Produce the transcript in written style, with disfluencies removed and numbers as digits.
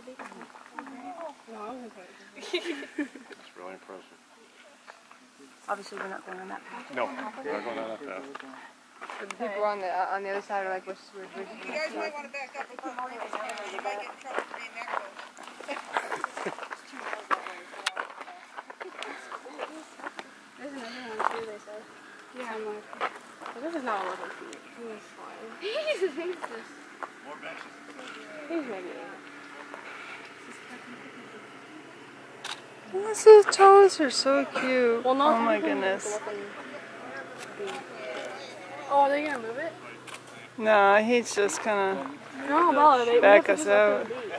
That's really impressive. Obviously, we're not going on that path. No, we're not going down that path. But the people on the other side are like, which You guys might want to back up before Marie was coming. You might get in trouble for being that close. There's another one too, they said. Yeah, I'm like, well, this is not 11 feet. He's fine. He's just. More benches. He's maybe 8. His toes are so cute. Well, Oh my goodness. Oh, are they gonna move it? No, he's just gonna No, Bella, back us out.